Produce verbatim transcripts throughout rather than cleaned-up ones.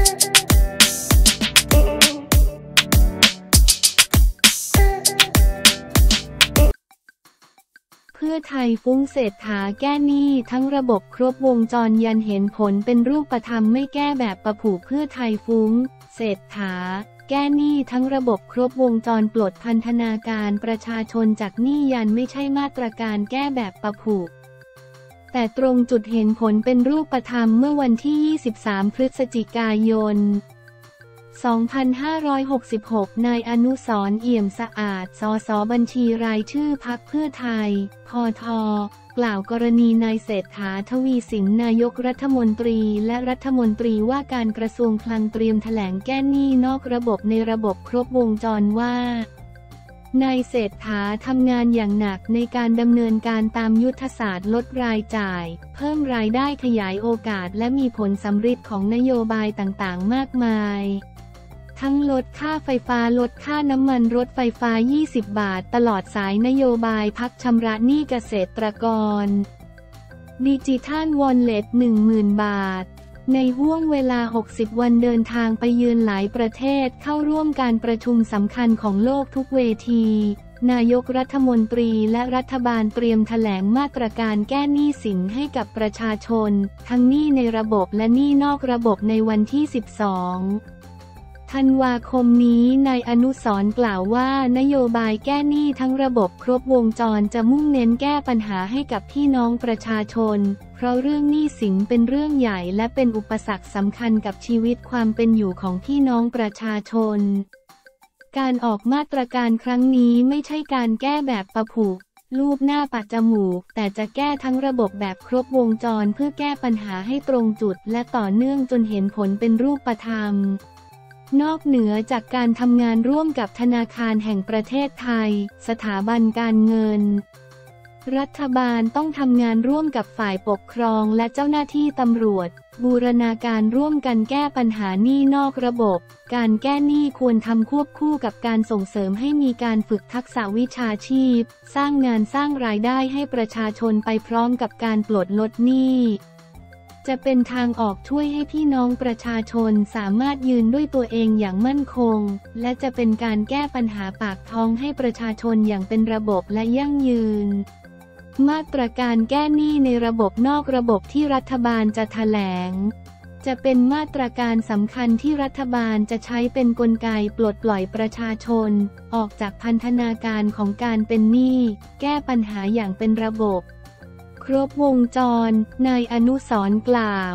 เพื่อไทยฟุ้งเศรษฐาแก้หนี้ทั้งระบบครบวงจรยันเห็นผลเป็นรูปธรรมไม่แก้แบบประผูเพื่อไทยฟุ้งเศรษฐาแก้หนี้ทั้งระบบครบวงจรปลดพันธนาการประชาชนจากหนี้ยันไม่ใช่มาตรการแก้แบบประผูแต่ตรงจุดเห็นผลเป็นรูปธรรมเมื่อวันที่ยี่สิบสามพฤศจิกายนสองพันห้าร้อยหกสิบหก นายอนุสรณ์ เอี่ยมสะอาด สส บัญชีรายชื่อพรรคเพื่อไทย พท กล่าวกรณีนายเศรษฐา ทวีสิน นายกรัฐมนตรีและรัฐมนตรีว่าการกระทรวงคลังเตรียมแถลงแก้หนี้นอกระบบในระบบครบวงจรว่านายเศรษฐาทำงานอย่างหนักในการดำเนินการตามยุทธศาสตร์ลดรายจ่ายเพิ่มรายได้ขยายโอกาสและมีผลสำฤทธิ์ของนโยบายต่างๆมากมายทั้งลดค่าไฟฟ้าลดค่าน้ำมันรถไฟฟ้ายี่สิบบาทตลอดสายนโยบายพักชำระหนี้เกษตรกรดิจิทัลวอลเล็ต หนึ่งหมื่น บาทในห้วงเวลาหกสิบวันเดินทางไปเยือนหลายประเทศเข้าร่วมการประชุมสำคัญของโลกทุกเวทีนายกรัฐมนตรีและรัฐบาลเตรียมแถลงมาตรการแก้หนี้สินให้กับประชาชนทั้งหนี้ในระบบและหนี้นอกระบบในวันที่สิบสองธันวาคมนี้นายอนุสรณ์กล่าวว่านโยบายแก้หนี้ทั้งระบบครบวงจรจะมุ่งเน้นแก้ปัญหาให้กับพี่น้องประชาชนเพราะเรื่องหนี้สินเป็นเรื่องใหญ่และเป็นอุปสรรคสำคัญกับชีวิตความเป็นอยู่ของพี่น้องประชาชนการออกมาตรการครั้งนี้ไม่ใช่การแก้แบบประผูลูบหน้าปัดจมูกแต่จะแก้ทั้งระบบแบบครบวงจรเพื่อแก้ปัญหาให้ตรงจุดและต่อเนื่องจนเห็นผลเป็นรูปธรรมนอกเหนือจากการทำงานร่วมกับธนาคารแห่งประเทศไทยสถาบันการเงินรัฐบาลต้องทำงานร่วมกับฝ่ายปกครองและเจ้าหน้าที่ตำรวจบูรณาการร่วมกันแก้ปัญหาหนี้นอกระบบการแก้หนี้ควรทำควบคู่กับการส่งเสริมให้มีการฝึกทักษะวิชาชีพสร้างงานสร้างรายได้ให้ประชาชนไปพร้อมกับการปลดลดหนี้จะเป็นทางออกช่วยให้พี่น้องประชาชนสามารถยืนด้วยตัวเองอย่างมั่นคงและจะเป็นการแก้ปัญหาปากท้องให้ประชาชนอย่างเป็นระบบและยั่งยืนมาตรการแก้หนี้ในระบบนอกระบบที่รัฐบาลจะแถลงจะเป็นมาตรการสำคัญที่รัฐบาลจะใช้เป็นกลไกปลดปล่อยประชาชนออกจากพันธนาการของการเป็นหนี้แก้ปัญหาอย่างเป็นระบบครบวงจรนายอนุสรณ์กล่าว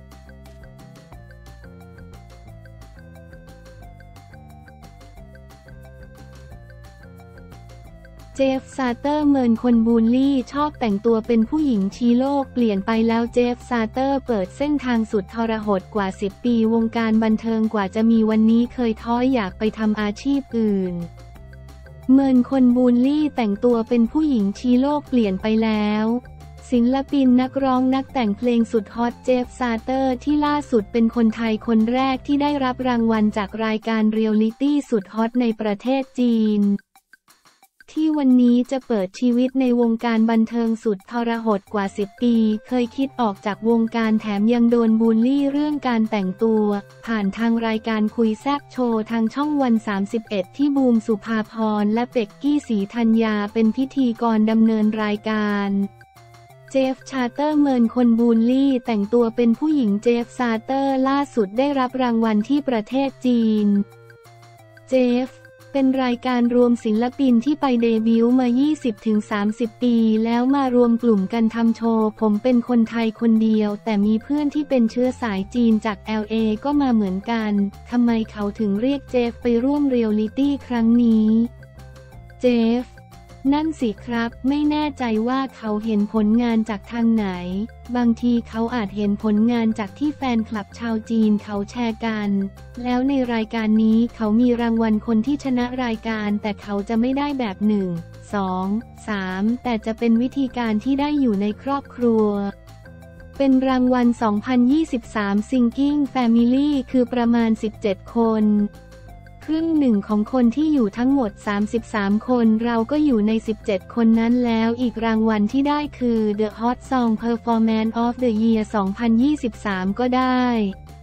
เจฟ ซาเตอร์เมินคนบูลลี่ชอบแต่งตัวเป็นผู้หญิงชี้โลกเปลี่ยนไปแล้วเจฟ ซาเตอร์เปิดเส้นทางสุดทรหดกว่าสิบปีวงการบันเทิงกว่าจะมีวันนี้เคยท้ออยากไปทำอาชีพอื่นเมินคนบูลลี่แต่งตัวเป็นผู้หญิงชี้โลกเปลี่ยนไปแล้วศิลปินนักร้องนักแต่งเพลงสุดฮอตเจฟ ซาเตอร์ที่ล่าสุดเป็นคนไทยคนแรกที่ได้รับรางวัลจากรายการเรียลลิตี้สุดฮอตในประเทศจีนที่วันนี้จะเปิดชีวิตในวงการบันเทิงสุดทรหดกว่าสิบปีเคยคิดออกจากวงการแถมยังโดนบูลลี่เรื่องการแต่งตัวผ่านทางรายการคุยแซ่บโชว์ทางช่องวันสามสิบเอ็ดที่บูมสุภาพรและเป็กกี้ศรีธัญญาเป็นพิธีกรดำเนินรายการเจฟ ชาเตอร์เมินคนบูลลี่แต่งตัวเป็นผู้หญิงเจฟ ซาเตอร์ล่าสุดได้รับรางวัลที่ประเทศจีนเจฟเป็นรายการรวมศิลปินที่ไปเดบิวต์มา ยี่สิบถึงสามสิบ ปีแล้วมารวมกลุ่มกันทำโชว์ผมเป็นคนไทยคนเดียวแต่มีเพื่อนที่เป็นเชื้อสายจีนจาก แอล เอ ก็มาเหมือนกันทำไมเขาถึงเรียกเจฟไปร่วมเรียลลิตี้ครั้งนี้เจฟนั่นสิครับไม่แน่ใจว่าเขาเห็นผลงานจากทางไหนบางทีเขาอาจเห็นผลงานจากที่แฟนคลับชาวจีนเขาแชร์กันแล้วในรายการนี้เขามีรางวัลคนที่ชนะรายการแต่เขาจะไม่ได้แบบหนึ่ง สอง สามแต่จะเป็นวิธีการที่ได้อยู่ในครอบครัวเป็นรางวัลสองพันยี่สิบสาม Singing Family คือประมาณสิบเจ็ดคนครึ่งหนึ่งของคนที่อยู่ทั้งหมดสามสิบสามคนเราก็อยู่ในสิบเจ็ดคนนั้นแล้วอีกรางวัลที่ได้คือ The Hot Song Performance of the Year สองพันยี่สิบสามก็ได้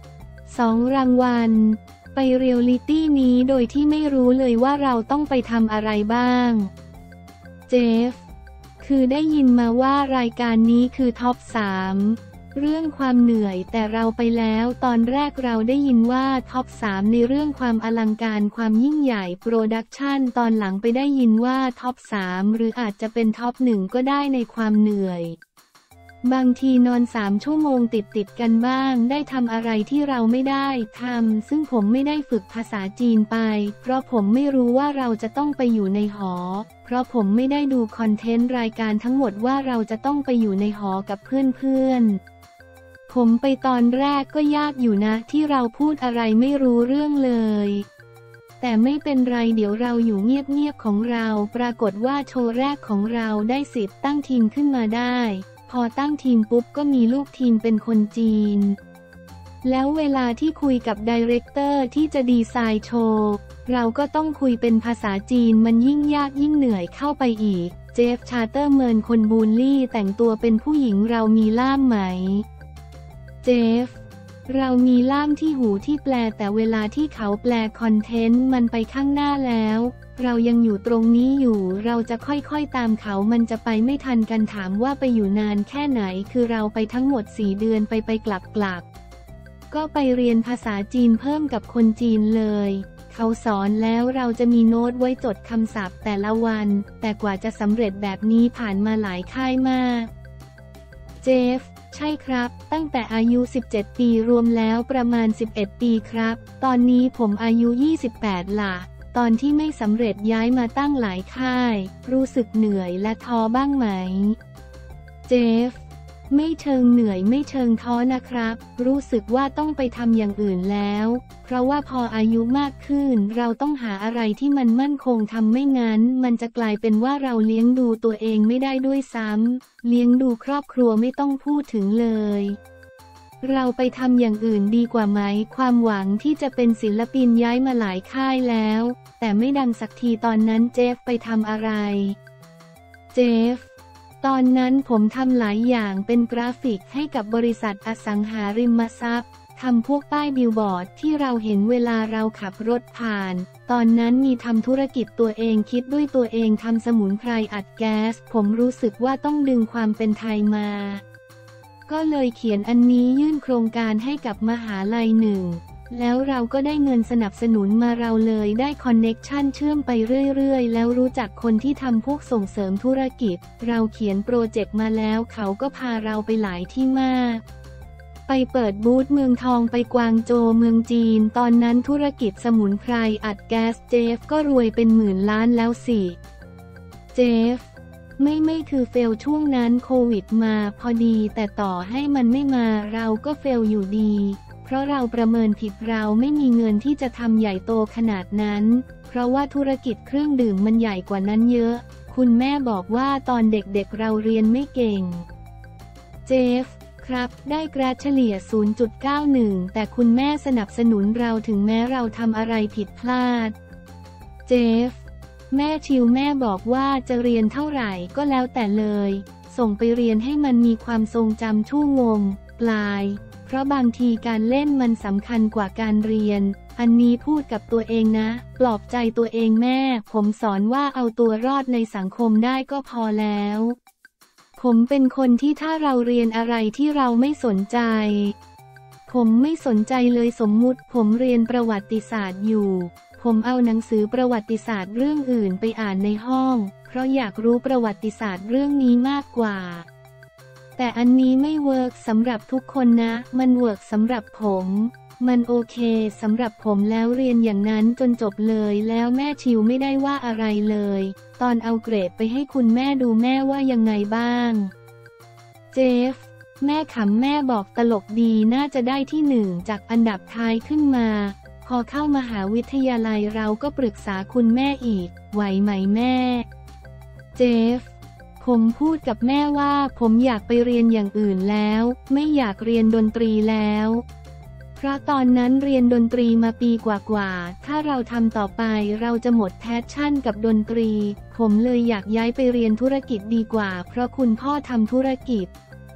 สองรางวัลไปเรียลลิตี้นี้โดยที่ไม่รู้เลยว่าเราต้องไปทำอะไรบ้างเจฟคือได้ยินมาว่ารายการนี้คือท็อปสามเรื่องความเหนื่อยแต่เราไปแล้วตอนแรกเราได้ยินว่าท็อปสามในเรื่องความอลังการความยิ่งใหญ่โปรดักชันตอนหลังไปได้ยินว่าท็อปสามหรืออาจจะเป็นท็อปหนึ่งก็ได้ในความเหนื่อยบางทีนอนสามชั่วโมงติดติดกันบ้างได้ทำอะไรที่เราไม่ได้ทำซึ่งผมไม่ได้ฝึกภาษาจีนไปเพราะผมไม่รู้ว่าเราจะต้องไปอยู่ในหอเพราะผมไม่ได้ดูคอนเทนต์รายการทั้งหมดว่าเราจะต้องไปอยู่ในหอกับเพื่อนๆผมไปตอนแรกก็ยากอยู่นะที่เราพูดอะไรไม่รู้เรื่องเลยแต่ไม่เป็นไรเดี๋ยวเราอยู่เงียบๆของเราปรากฏว่าโชว์แรกของเราได้สิทธิ์ตั้งทีมขึ้นมาได้พอตั้งทีมปุ๊บก็มีลูกทีมเป็นคนจีนแล้วเวลาที่คุยกับไดเรคเตอร์ที่จะดีไซน์โชว์เราก็ต้องคุยเป็นภาษาจีนมันยิ่งยากยิ่งเหนื่อยเข้าไปอีกเจฟชาร์เตอร์เมินคนบูลลี่แต่งตัวเป็นผู้หญิงเรามีล่ามไหมเจฟเรามีล่ามที่หูที่แปลแต่เวลาที่เขาแปลคอนเทนต์มันไปข้างหน้าแล้วเรายังอยู่ตรงนี้อยู่เราจะค่อยๆตามเขามันจะไปไม่ทันกันถามว่าไปอยู่นานแค่ไหนคือเราไปทั้งหมดสี่เดือนไปไปกลับกลับก็ไปเรียนภาษาจีนเพิ่มกับคนจีนเลยเขาสอนแล้วเราจะมีโน้ตไว้จดคำศัพท์แต่ละวันแต่กว่าจะสำเร็จแบบนี้ผ่านมาหลายค่ายมากเจฟใช่ครับตั้งแต่อายุสิบเจ็ดปีรวมแล้วประมาณสิบเอ็ดปีครับตอนนี้ผมอายุยี่สิบแปดล่ะตอนที่ไม่สำเร็จย้ายมาตั้งหลายค่ายรู้สึกเหนื่อยและท้อบ้างไหมเจฟไม่เชิงเหนื่อยไม่เชิงท้อนะครับรู้สึกว่าต้องไปทำอย่างอื่นแล้วเพราะว่าพออายุมากขึ้นเราต้องหาอะไรที่มันมั่นคงทำไม่งั้นมันจะกลายเป็นว่าเราเลี้ยงดูตัวเองไม่ได้ด้วยซ้ำเลี้ยงดูครอบครัวไม่ต้องพูดถึงเลยเราไปทำอย่างอื่นดีกว่าไหมความหวังที่จะเป็นศิลปินย้ายมาหลายค่ายแล้วแต่ไม่ดังสักทีตอนนั้นเจฟไปทำอะไรเจฟตอนนั้นผมทำหลายอย่างเป็นกราฟิกให้กับบริษัทอสังหาริมทรัพย์ทำพวกป้ายบิลบอร์ดที่เราเห็นเวลาเราขับรถผ่านตอนนั้นมีทำธุรกิจตัวเองคิดด้วยตัวเองทำสมุนไพรอัดแก๊สผมรู้สึกว่าต้องดึงความเป็นไทยมาก็เลยเขียนอันนี้ยื่นโครงการให้กับมหาลัยหนึ่งแล้วเราก็ได้เงินสนับสนุนมาเราเลยได้คอนเน็กชันเชื่อมไปเรื่อยๆแล้วรู้จักคนที่ทำพวกส่งเสริมธุรกิจเราเขียนโปรเจกต์มาแล้วเขาก็พาเราไปหลายที่มากไปเปิดบูธเมืองทองไปกวางโจวเมืองจีนตอนนั้นธุรกิจสมุนไพรอัดแก๊สเจฟก็รวยเป็นหมื่นล้านแล้วสิเจฟไม่ไม่คือเฟลช่วงนั้นโควิดมาพอดีแต่ต่อให้มันไม่มาเราก็เฟลอยู่ดีเพราะเราประเมินผิดเราไม่มีเงินที่จะทำใหญ่โตขนาดนั้นเพราะว่าธุรกิจเครื่องดื่มมันใหญ่กว่านั้นเยอะคุณแม่บอกว่าตอนเด็กๆ เเราเรียนไม่เก่งเจฟครับได้เกรดเฉลี่ย ศูนย์จุดเก้าหนึ่ง แต่คุณแม่สนับสนุนเราถึงแม้เราทำอะไรผิดพลาดเจฟแม่ชิวแม่บอกว่าจะเรียนเท่าไหร่ก็แล้วแต่เลยส่งไปเรียนให้มันมีความทรงจำชั่วงมปลายเพราะบางทีการเล่นมันสำคัญกว่าการเรียนอันนี้พูดกับตัวเองนะปลอบใจตัวเองแม่ผมสอนว่าเอาตัวรอดในสังคมได้ก็พอแล้วผมเป็นคนที่ถ้าเราเรียนอะไรที่เราไม่สนใจผมไม่สนใจเลยสมมุติผมเรียนประวัติศาสตร์อยู่ผมเอาหนังสือประวัติศาสตร์เรื่องอื่นไปอ่านในห้องเพราะอยากรู้ประวัติศาสตร์เรื่องนี้มากกว่าแต่อันนี้ไม่เวิร์กสำหรับทุกคนนะมันเวิร์กสำหรับผมมันโอเคสำหรับผมแล้วเรียนอย่างนั้นจนจบเลยแล้วแม่ชิวไม่ได้ว่าอะไรเลยตอนเอาเกรดไปให้คุณแม่ดูแม่ว่ายังไงบ้างเจฟแม่ขำแม่บอกตลกดีน่าจะได้ที่หนึ่งจากอันดับท้ายขึ้นมาพอเข้ามหาวิทยาลัยเราก็ปรึกษาคุณแม่อีกไหวไหมแม่เจฟผมพูดกับแม่ว่าผมอยากไปเรียนอย่างอื่นแล้วไม่อยากเรียนดนตรีแล้วเพราะตอนนั้นเรียนดนตรีมาปีกว่าๆถ้าเราทำต่อไปเราจะหมดแพชชั่นกับดนตรีผมเลยอยากย้ายไปเรียนธุรกิจดีกว่าเพราะคุณพ่อทำธุรกิจ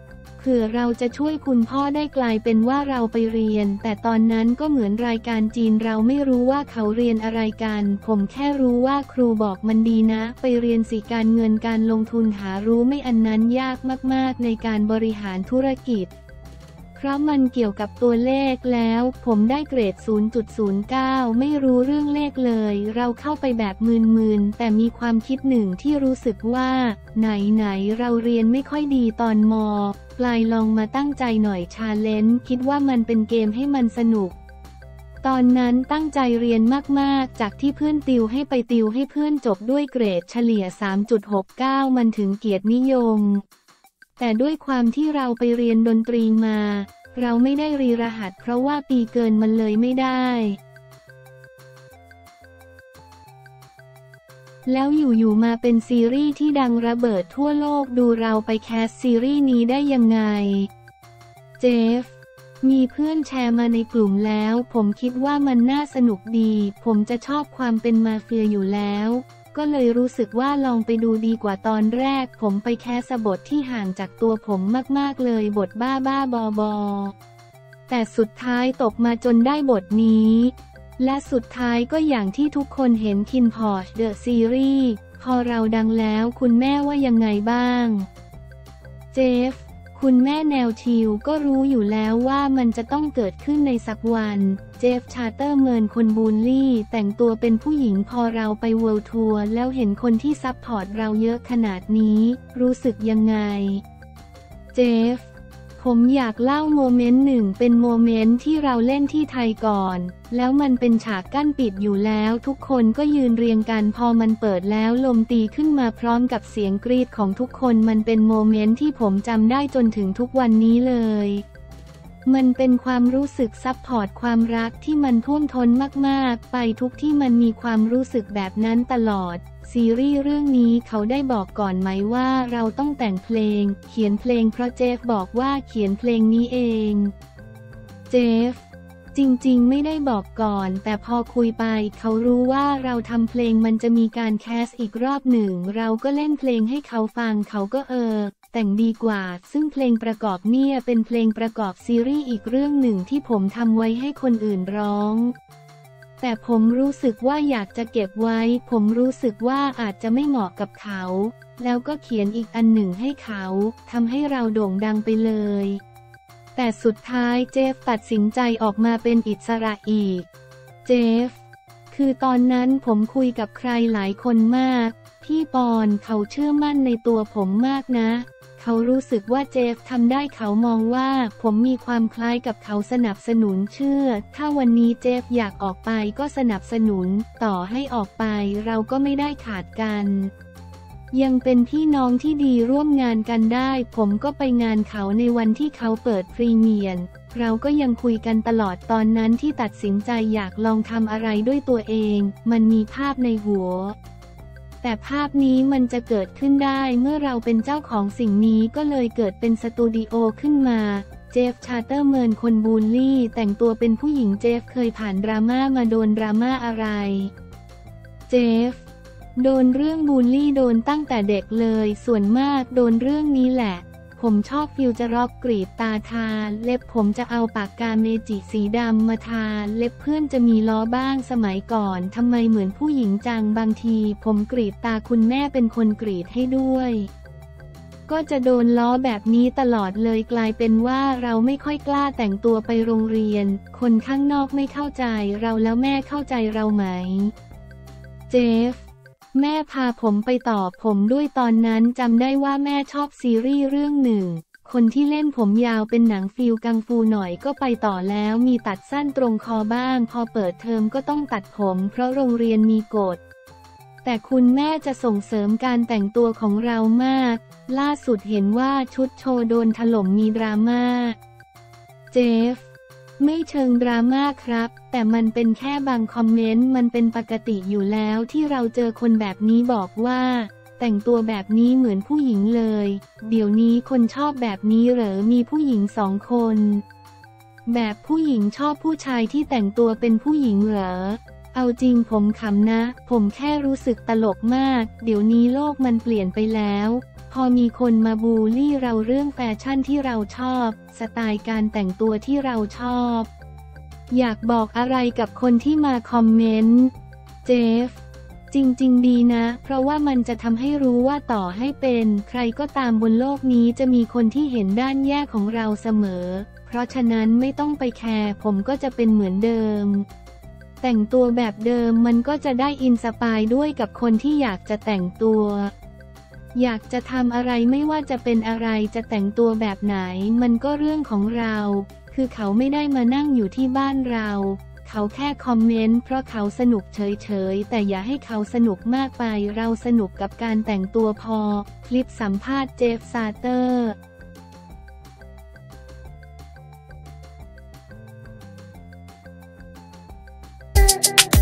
ผื่อเราจะช่วยคุณพ่อได้กลายเป็นว่าเราไปเรียนแต่ตอนนั้นก็เหมือนรายการจีนเราไม่รู้ว่าเขาเรียนอะไรกันผมแค่รู้ว่าครูบอกมันดีนะไปเรียนสิการเงินการลงทุนหารู้ไม่อันนั้นยากมากๆในการบริหารธุรกิจเพราะมันเกี่ยวกับตัวเลขแล้วผมได้เกรด ศูนย์จุดศูนย์เก้า ไม่รู้เรื่องเลขเลยเราเข้าไปแบบมึนๆแต่มีความคิดหนึ่งที่รู้สึกว่าไหนๆเราเรียนไม่ค่อยดีตอนม.ปลายลองมาตั้งใจหน่อยชาเลนจ์คิดว่ามันเป็นเกมให้มันสนุกตอนนั้นตั้งใจเรียนมากๆจากที่เพื่อนติวให้ไปติวให้เพื่อนจบด้วยเกรดเฉลี่ย สามจุดหกเก้า มันถึงเกียรตินิยมแต่ด้วยความที่เราไปเรียนดนตรีมาเราไม่ได้รีรหัสเพราะว่าปีเกินมันเลยไม่ได้แล้วอยู่ๆมาเป็นซีรีส์ที่ดังระเบิดทั่วโลกดูเราไปแคสซีรีส์นี้ได้ยังไงเจฟมีเพื่อนแชร์มาในกลุ่มแล้วผมคิดว่ามันน่าสนุกดีผมจะชอบความเป็นมาเฟียอยู่แล้วก็เลยรู้สึกว่าลองไปดูดีกว่าตอนแรกผมไปแคสบทที่ห่างจากตัวผมมากๆเลยบทบ้าบ้าบอบอแต่สุดท้ายตกมาจนได้บทนี้และสุดท้ายก็อย่างที่ทุกคนเห็นคินพอร์ชเดอะซีรีส์พอเราดังแล้วคุณแม่ว่ายังไงบ้างเจฟคุณแม่แนวทิวก็รู้อยู่แล้วว่ามันจะต้องเกิดขึ้นในสักวันเจฟชาร์เตอร์เมินคนบูลลี่แต่งตัวเป็นผู้หญิงพอเราไปเวิลด์ทัวร์แล้วเห็นคนที่ซัพพอร์ตเราเยอะขนาดนี้รู้สึกยังไงเจฟผมอยากเล่าโมเมนต์หนึ่งเป็นโมเมนต์ที่เราเล่นที่ไทยก่อนแล้วมันเป็นฉากกั้นปิดอยู่แล้วทุกคนก็ยืนเรียงกันพอมันเปิดแล้วลมตีขึ้นมาพร้อมกับเสียงกรีดของทุกคนมันเป็นโมเมนต์ที่ผมจำได้จนถึงทุกวันนี้เลยมันเป็นความรู้สึกซัพพอร์ตความรักที่มันท่วมท้นมากๆไปทุกที่มันมีความรู้สึกแบบนั้นตลอดซีรีส์เรื่องนี้เขาได้บอกก่อนไหมว่าเราต้องแต่งเพลงเขียนเพลงเพราะเจฟบอกว่าเขียนเพลงนี้เองเจฟจริงๆไม่ได้บอกก่อนแต่พอคุยไปเขารู้ว่าเราทำเพลงมันจะมีการแคสอีกรอบหนึ่งเราก็เล่นเพลงให้เขาฟังเขาก็เออแต่งดีกว่าซึ่งเพลงประกอบเนี่ยเป็นเพลงประกอบซีรีส์อีกเรื่องหนึ่งที่ผมทำไว้ให้คนอื่นร้องแต่ผมรู้สึกว่าอยากจะเก็บไว้ผมรู้สึกว่าอาจจะไม่เหมาะกับเขาแล้วก็เขียนอีกอันหนึ่งให้เขาทำให้เราโด่งดังไปเลยแต่สุดท้ายเจฟตัดสินใจออกมาเป็นอิสระอีกเจฟคือตอนนั้นผมคุยกับใครหลายคนมากพี่ปอนเขาเชื่อมั่นในตัวผมมากนะเขารู้สึกว่าเจฟทำได้เขามองว่าผมมีความคล้ายกับเขาสนับสนุนเชื่อถ้าวันนี้เจฟอยากออกไปก็สนับสนุนต่อให้ออกไปเราก็ไม่ได้ขาดกันยังเป็นพี่น้องที่ดีร่วมงานกันได้ผมก็ไปงานเขาในวันที่เขาเปิดพรีเมียร์เราก็ยังคุยกันตลอดตอนนั้นที่ตัดสินใจอยากลองทำอะไรด้วยตัวเองมันมีภาพในหัวแต่ภาพนี้มันจะเกิดขึ้นได้เมื่อเราเป็นเจ้าของสิ่งนี้ก็เลยเกิดเป็นสตูดิโอขึ้นมาเจฟชาร์เตอร์เมินคนบูลลี่แต่งตัวเป็นผู้หญิงเจฟเคยผ่านดราม่ามาโดนดราม่าอะไรเจฟโดนเรื่องบูลลี่โดนตั้งแต่เด็กเลยส่วนมากโดนเรื่องนี้แหละผมชอบฟิวจะรอบกรีดตาทาเล็บผมจะเอาปากกาเมจิสีดำมาทาเล็บเพื่อนจะมีล้อบ้างสมัยก่อนทำไมเหมือนผู้หญิงจังบางทีผมกรีดตาคุณแม่เป็นคนกรีดให้ด้วยก็จะโดนล้อแบบนี้ตลอดเลยกลายเป็นว่าเราไม่ค่อยกล้าแต่งตัวไปโรงเรียนคนข้างนอกไม่เข้าใจเราแล้วแม่เข้าใจเราไหมเจฟแม่พาผมไปต่อผมด้วยตอนนั้นจำได้ว่าแม่ชอบซีรีส์เรื่องหนึ่งคนที่เล่นผมยาวเป็นหนังฟิลกังฟูหน่อยก็ไปต่อแล้วมีตัดสั้นตรงคอบ้างพอเปิดเทอมก็ต้องตัดผมเพราะโรงเรียนมีกฎแต่คุณแม่จะส่งเสริมการแต่งตัวของเรามากล่าสุดเห็นว่าชุดโชว์โดนถล่มมีดราม่าเจฟไม่เชิงดราม่าครับแต่มันเป็นแค่บางคอมเมนต์มันเป็นปกติอยู่แล้วที่เราเจอคนแบบนี้บอกว่าแต่งตัวแบบนี้เหมือนผู้หญิงเลยเดี๋ยวนี้คนชอบแบบนี้เหรอมีผู้หญิงสองคนแบบผู้หญิงชอบผู้ชายที่แต่งตัวเป็นผู้หญิงเหรอเอาจริงผมขำนะผมแค่รู้สึกตลกมากเดี๋ยวนี้โลกมันเปลี่ยนไปแล้วพอมีคนมาบูลลี่เราเรื่องแฟชั่นที่เราชอบสไตล์การแต่งตัวที่เราชอบอยากบอกอะไรกับคนที่มาคอมเมนต์เจฟจริงๆดีนะเพราะว่ามันจะทำให้รู้ว่าต่อให้เป็นใครก็ตามบนโลกนี้จะมีคนที่เห็นด้านแย่ของเราเสมอเพราะฉะนั้นไม่ต้องไปแคร์ผมก็จะเป็นเหมือนเดิมแต่งตัวแบบเดิมมันก็จะได้อินสปายด้วยกับคนที่อยากจะแต่งตัวอยากจะทำอะไรไม่ว่าจะเป็นอะไรจะแต่งตัวแบบไหนมันก็เรื่องของเราคือเขาไม่ได้มานั่งอยู่ที่บ้านเราเขาแค่คอมเมนต์เพราะเขาสนุกเฉยๆแต่อย่าให้เขาสนุกมากไปเราสนุกกับการแต่งตัวพอคลิปสัมภาษณ์เจฟซาเตอร์